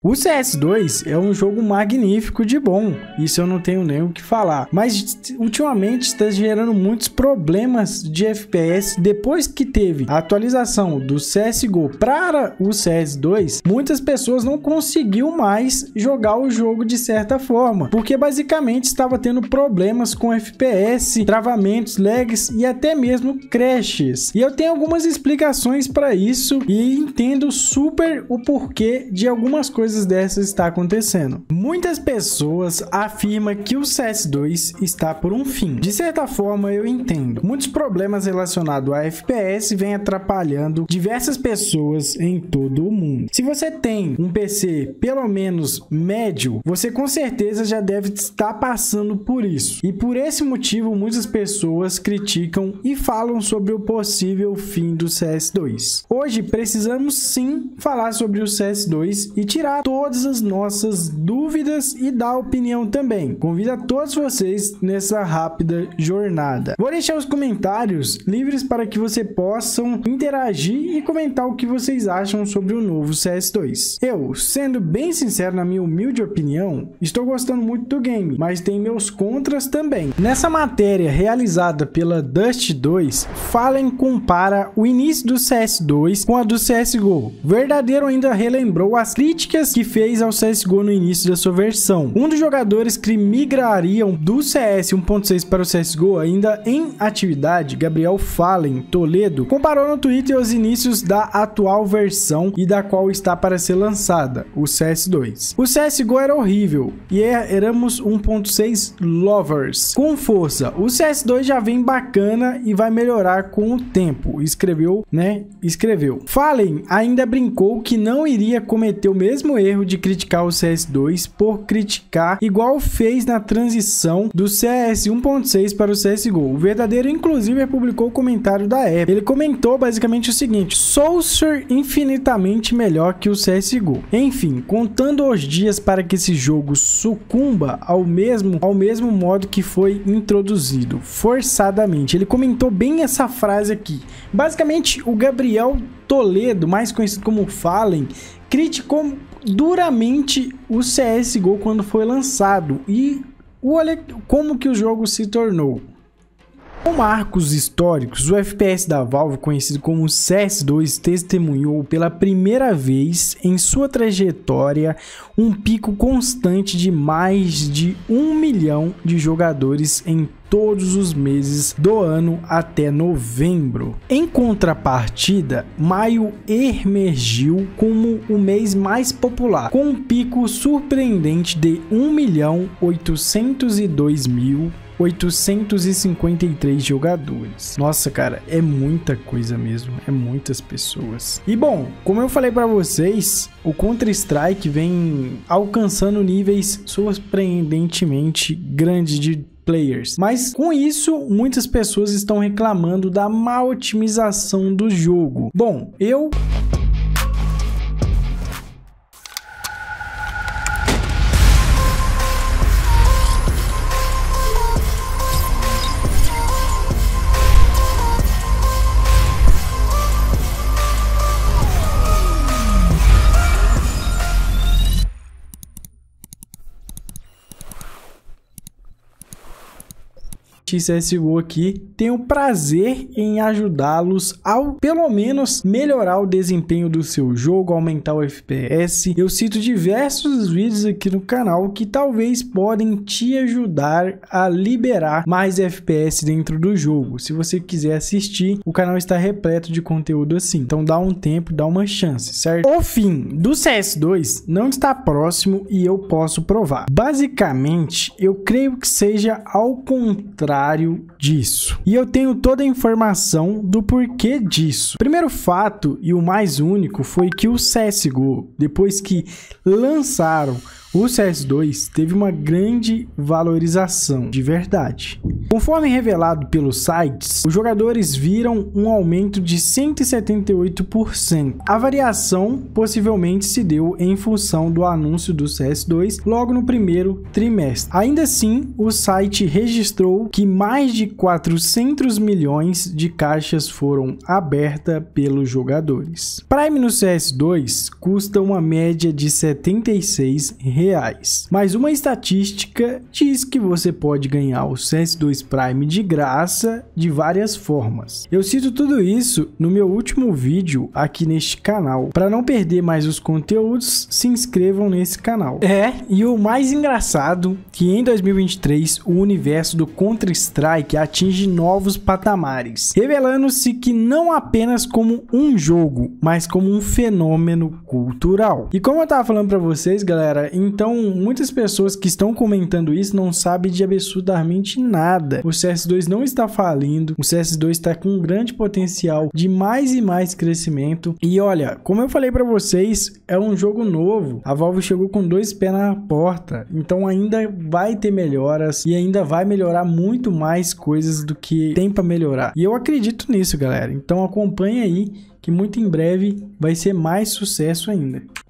O CS2 é um jogo magnífico de bom, isso eu não tenho nem o que falar, mas ultimamente está gerando muitos problemas de FPS. Depois que teve a atualização do CSGO para o CS2, muitas pessoas não conseguiam mais jogar o jogo de certa forma, porque basicamente estava tendo problemas com FPS, travamentos, lags e até mesmo crashes. E eu tenho algumas explicações para isso e entendo super o porquê de algumas coisas dessas está acontecendo. Muitas pessoas afirmam que o CS2 está por um fim. De certa forma, eu entendo. Muitos problemas relacionados a FPS vêm atrapalhando diversas pessoas em todo o mundo. Se você tem um PC pelo menos médio, você com certeza já deve estar passando por isso. E por esse motivo, muitas pessoas criticam e falam sobre o possível fim do CS2. Hoje, precisamos sim falar sobre o CS2 e tirar todas as nossas dúvidas e dar opinião também. Convido a todos vocês nessa rápida jornada. Vou deixar os comentários livres para que vocês possam interagir e comentar o que vocês acham sobre o novo CS2. Eu, sendo bem sincero na minha humilde opinião, estou gostando muito do game, mas tem meus contras também. Nessa matéria realizada pela Dust2, Fallen compara o início do CS2 com a do CSGO. Verdadeiro ainda relembrou as críticas que fez ao CSGO no início da sua versão. Um dos jogadores que migrariam do CS 1.6 para o CSGO ainda em atividade, Gabriel Fallen Toledo, comparou no Twitter os inícios da atual versão e da qual está para ser lançada, o CS2. O CSGO era horrível e éramos 1.6 lovers. Com força, o CS2 já vem bacana e vai melhorar com o tempo, escreveu. Fallen ainda brincou que não iria cometer o mesmo erro de criticar o CS2 por criticar igual fez na transição do CS 1.6 para o CSGO. O verdadeiro, inclusive, publicou o comentário da época. Ele comentou basicamente o seguinte: Soulster infinitamente melhor que o CSGO. Enfim, contando os dias para que esse jogo sucumba ao mesmo modo que foi introduzido, forçadamente. Ele comentou bem essa frase aqui. Basicamente, o Gabriel Toledo, mais conhecido como Fallen, criticou duramente o CSGO quando foi lançado e olha como que o jogo se tornou. Com marcos históricos, o FPS da Valve, conhecido como CS2, testemunhou pela primeira vez em sua trajetória um pico constante de mais de 1 milhão de jogadores em todos os meses do ano até novembro. Em contrapartida, maio emergiu como o mês mais popular, com um pico surpreendente de 1.802.853 jogadores. Nossa, cara, é muita coisa mesmo, é muitas pessoas. E bom, como eu falei para vocês, o Counter-Strike vem alcançando níveis surpreendentemente grandes de players. Mas com isso, muitas pessoas estão reclamando da má otimização do jogo. Bom, CSGO aqui, tenho prazer em ajudá-los ao pelo menos melhorar o desempenho do seu jogo, aumentar o FPS. Eu cito diversos vídeos aqui no canal que talvez podem te ajudar a liberar mais FPS dentro do jogo. Se você quiser assistir, o canal está repleto de conteúdo assim, então dá um tempo, dá uma chance, certo? O fim do CS2 não está próximo e eu posso provar. Basicamente, eu creio que seja ao contrário disso. E eu tenho toda a informação do porquê disso. O primeiro fato e o mais único foi que o CSGO, depois que lançaram o CS2, teve uma grande valorização, de verdade. Conforme revelado pelos sites, os jogadores viram um aumento de 178%. A variação possivelmente se deu em função do anúncio do CS2 logo no primeiro trimestre. Ainda assim, o site registrou que mais de 400 milhões de caixas foram abertas pelos jogadores. Prime no CS2 custa uma média de R$ 76, mas uma estatística diz que você pode ganhar o CS2 Prime de graça de várias formas. Eu cito tudo isso no meu último vídeo aqui neste canal. Para não perder mais os conteúdos, se inscrevam nesse canal. E o mais engraçado que em 2023 o universo do Counter-Strike atinge novos patamares, revelando-se que não apenas como um jogo, mas como um fenômeno cultural. E como eu tava falando para vocês, galera, então muitas pessoas que estão comentando isso não sabem de absurdamente nada. O CS2 não está falindo, o CS2 está com um grande potencial de mais e mais crescimento. E olha, como eu falei para vocês, é um jogo novo. A Valve chegou com 2 pés na porta, então ainda vai ter melhoras e ainda vai melhorar muito mais coisas do que tem para melhorar. E eu acredito nisso, galera. Então acompanha aí que muito em breve vai ser mais sucesso ainda.